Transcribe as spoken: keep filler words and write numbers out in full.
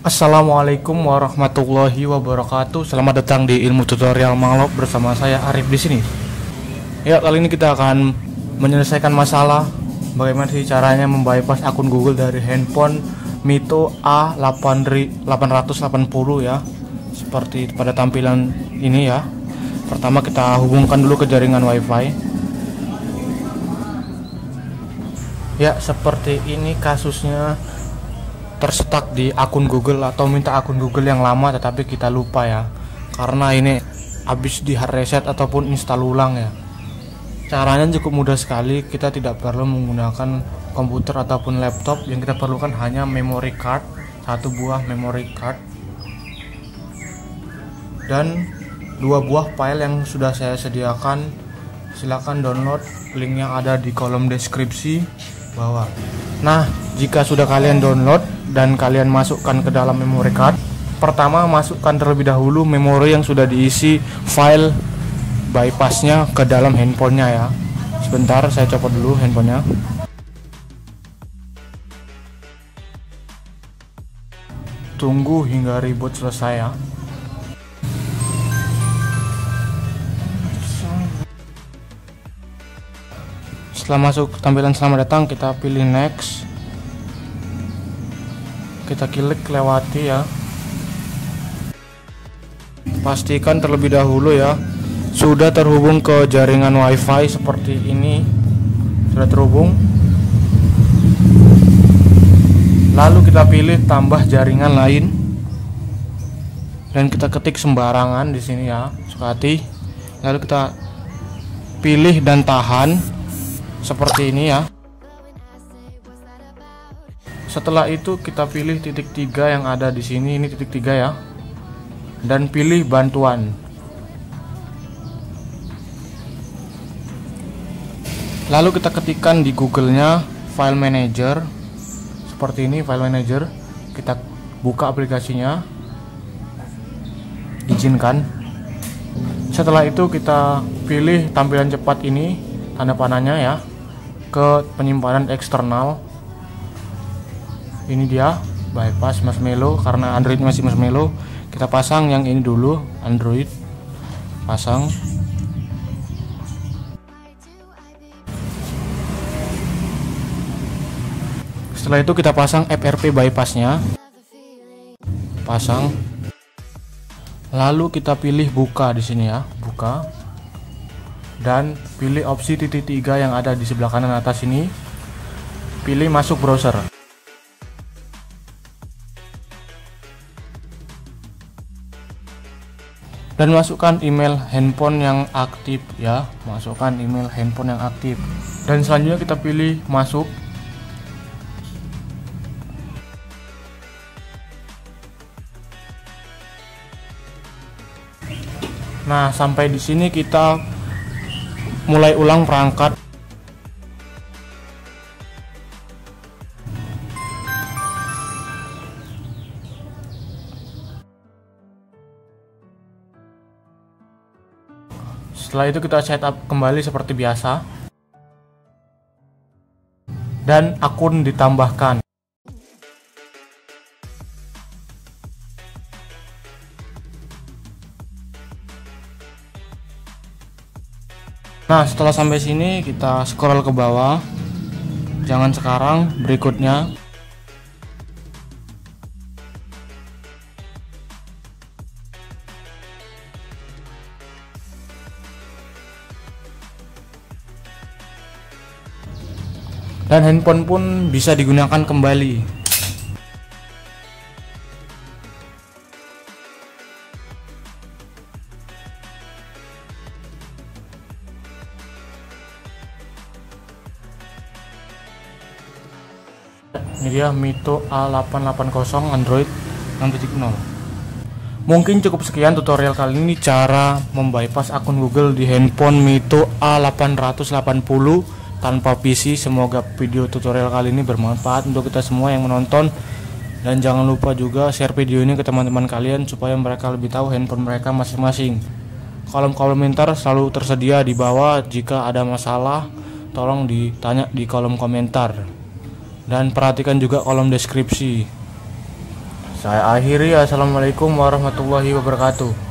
Assalamualaikum warahmatullahi wabarakatuh. Selamat datang di Ilmu Tutorial Manglop bersama saya Arif di sini. Ya, kali ini kita akan menyelesaikan masalah bagaimana sih caranya membypass akun Google dari handphone Mito A delapan ratus delapan puluh ya. Seperti pada tampilan ini ya. Pertama kita hubungkan dulu ke jaringan WiFi. Ya, seperti ini kasusnya. Tersetak di akun Google atau minta akun Google yang lama tetapi kita lupa ya, karena ini habis di hard reset ataupun install ulang ya. Caranya cukup mudah sekali, kita tidak perlu menggunakan komputer ataupun laptop. Yang kita perlukan hanya memory card, satu buah memory card dan dua buah file yang sudah saya sediakan. Silahkan download, linknya ada di kolom deskripsi bawah. Nah, jika sudah kalian download dan kalian masukkan ke dalam memory card, pertama masukkan terlebih dahulu memori yang sudah diisi file bypassnya ke dalam handphonenya ya. Sebentar, saya copot dulu handphonenya. Tunggu hingga reboot selesai ya. Setelah masuk tampilan selamat datang, kita pilih next. Kita klik lewati ya. Pastikan terlebih dahulu ya sudah terhubung ke jaringan WiFi seperti ini. Sudah terhubung. Lalu kita pilih tambah jaringan lain dan kita ketik sembarangan di sini ya, sukati. Lalu kita pilih dan tahan seperti ini ya. Setelah itu kita pilih titik tiga yang ada di sini, ini titik tiga ya, dan pilih bantuan. Lalu kita ketikkan di Google-nya file manager seperti ini, file manager. Kita buka aplikasinya, izinkan. Setelah itu kita pilih tampilan cepat ini, tanda panahnya ya, ke penyimpanan eksternal. Ini dia bypass Marshmallow, karena Android masih Marshmallow. Kita pasang yang ini dulu, Android pasang. Setelah itu kita pasang F R P bypassnya, pasang. Lalu kita pilih buka di sini ya, buka, dan pilih opsi titik tiga yang ada di sebelah kanan atas ini. Pilih masuk browser. Dan masukkan email handphone yang aktif ya, masukkan email handphone yang aktif. Dan selanjutnya kita pilih masuk. Nah, sampai di sini kita mulai ulang perangkat. Setelah itu kita setup kembali seperti biasa dan akun ditambahkan. Nah, setelah sampai sini kita scroll ke bawah. Jangan sekarang, berikutnya. Dan handphone pun bisa digunakan kembali. Ini dia Mito A delapan delapan nol Android enam titik nol. Mungkin cukup sekian tutorial kali ini cara membypass akun Google di handphone Mito A delapan ratus delapan puluh tanpa P C. Semoga video tutorial kali ini bermanfaat untuk kita semua yang menonton, dan jangan lupa juga share video ini ke teman-teman kalian supaya mereka lebih tahu handphone mereka masing-masing. Kolom komentar selalu tersedia di bawah. Jika ada masalah tolong ditanya di kolom komentar, dan perhatikan juga kolom deskripsi. Saya akhiri, assalamualaikum warahmatullahi wabarakatuh.